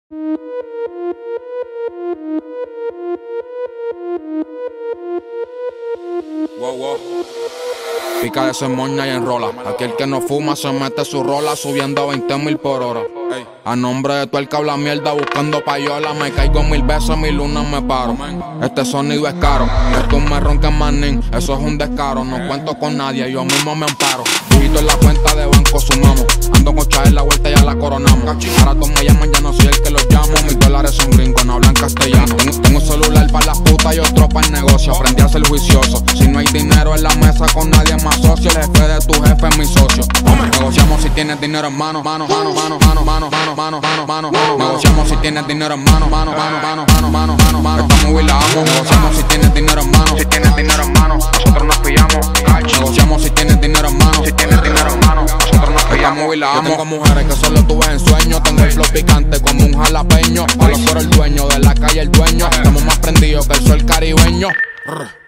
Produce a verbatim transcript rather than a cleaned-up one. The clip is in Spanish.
Wow, wow. Pica de ese moña y enrola. Aquel que no fuma se mete su rola subiendo a veinte mil por hora. A nombre de todo el que habla mierda buscando payola. Me caigo mil veces, mi luna me paro. Este sonido es caro, que tú me ronques manín, eso es un descaro. No cuento con nadie, yo mismo me amparo. Dígito en la cuenta de banco sumamos. Ando con Chá en la vuelta, ya la coronamos. Ahora todos me llaman, ya no soy el que los llamo. Mis dólares son gringos, no hablan castellano. Tengo, tengo un celular para las putas y otro para el negocio. Aprendí a ser juicioso. Si no hay dinero en la mesa con nadie más socio. El jefe de tu jefe es mi socio. Negociamos si tienes dinero en mano, mano, mano, mano, mano, mano, mano, mano, mano, mano, mano. Negociamos si tienes dinero en mano, mano, mano, mano, mano, mano, mano, mano. Estamos huilados. Negociamos si tienes dinero en mano, si tienes dinero en mano, nosotros nos pillamos. Negociamos si tienes dinero en mano, si tienes dinero en mano, nosotros nos pillamos. Yo tengo mujeres que solo tú ves en sueños. Tengo el flow picante como un jalapeño. Hablo por el dueño de la calle, el dueño. Estamos más prendidos que el sol caribeño.